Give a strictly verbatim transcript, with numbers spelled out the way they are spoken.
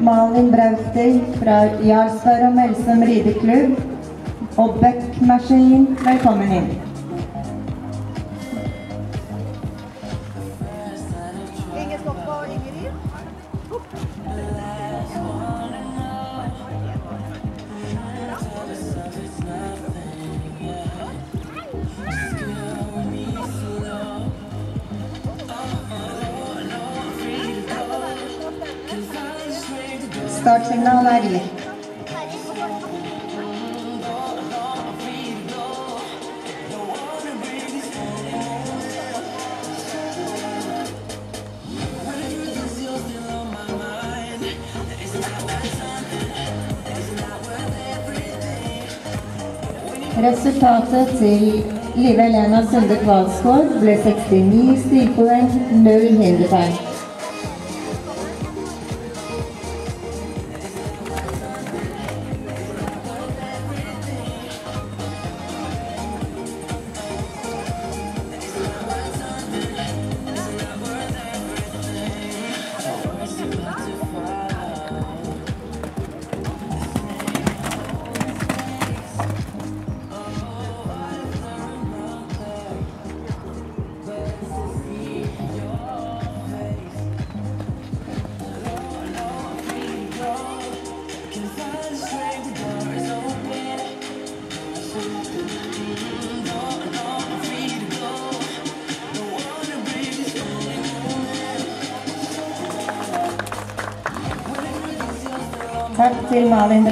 Malin Brauster fra Jarlsberg og Melsom rideklubb og Buck Machine, velkommen inn. Ingen stopp på Ingrid. Startsignal er gitt. Resultatet til Live Helena Sunde Kvalsgaard ble sekstini stilpoeng, null hindertegn. Takk til Malin.